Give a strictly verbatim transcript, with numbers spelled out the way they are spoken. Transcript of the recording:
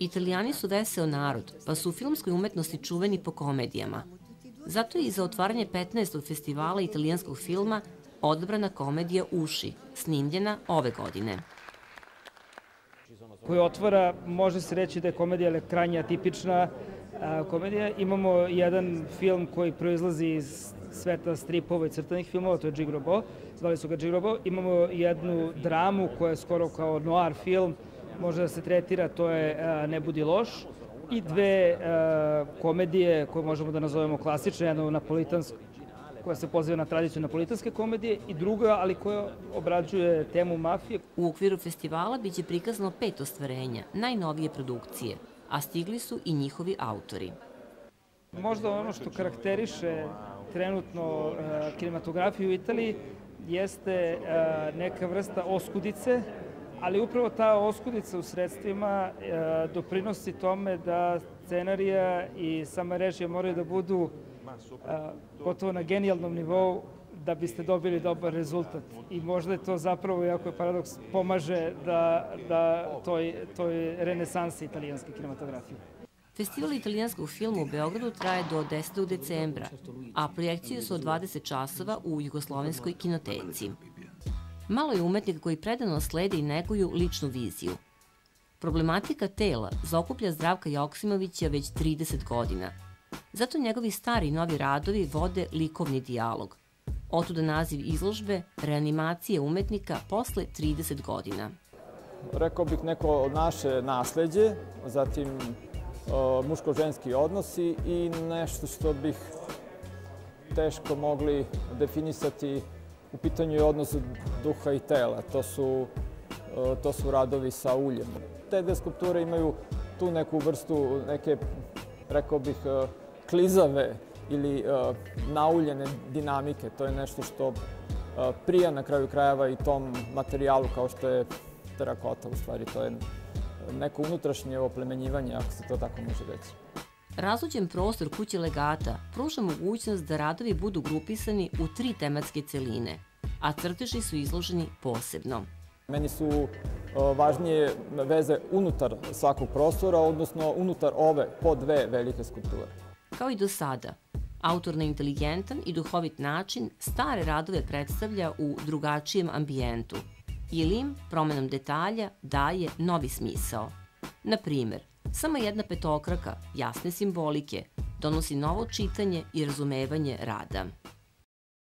Italijani su veseo narod, pa su u filmskoj umetnosti čuveni po komedijama. Zato je i za otvaranje petnaestog festivala italijanskog filma odabrana komedija Uši, snimljena ove godine. Koja otvara, može se reći da je komedija krajnje atipična komedija. Imamo jedan film koji proizlazi iz sveta stripova i crtanih filmova, to je Gigrobo, zvali su ga Gigrobo. Imamo jednu dramu koja je skoro kao noir film, može da se tretira, to je Ne budi loš, i dve komedije koje možemo da nazovemo klasične, jedna napolitanska, koja se poziva na tradiciju napolitanske komedije, i druga, ali koja obrađuje temu mafije. U okviru festivala biće prikazano pet ostvarenja, najnovije produkcije, a stigli su i njihovi autori. Možda ono što karakteriše trenutno kinematografiju u Italiji jeste neka vrsta oskudice, ali upravo ta oskudica u sredstvima doprinosi tome da scenarija i sama režija moraju da budu gotovo na genijalnom nivou da biste dobili dobar rezultat. I možda je to zapravo, iako je paradoks, pomaže da toj renesansi italijanske kinematografije. Festival italijanskog filma u Beogradu traje do desetog decembra, a projekcije su od dvadeset časova u Jugoslovenskoj kinoteci. Malo je umetnika koji predano slede i neguju ličnu viziju. Problematika tela zaokuplja Zdravka Joksimovića već trideset godina. Zato njegovi stari i novi radovi vode likovni dijalog. Otuda naziv izložbe Reanimacije umetnika posle trideset godina. Rekao bih neko naše nasleđe, zatim muško-ženski odnosi i nešto što bih teško mogli definisati. U pitanju je odnos duha i tela, to su radovi sa uljem. Te dve skulpture imaju tu neku vrstu, neke, rekao bih, klizave ili nauljene dinamike. To je nešto što prija na kraju krajeva i tom materijalu kao što je terakota, u stvari. To je neko unutrašnje oplemenjivanje, ako se to tako može reći. Razuđen prostor kuće legata pruža mogućnost da radovi budu grupisani u tri tematske celine, a crteži su izloženi posebno. Meni su važnije veze unutar svakog prostora, odnosno unutar ove po dve velike skulpture. Kao i do sada, autor na inteligentan i duhovit način stare radove predstavlja u drugačijem ambijentu ili im promenom detalja daje novi smisao. Na primer, samo jedna petokraka jasne simbolike donosi novo čitanje i razumevanje rada.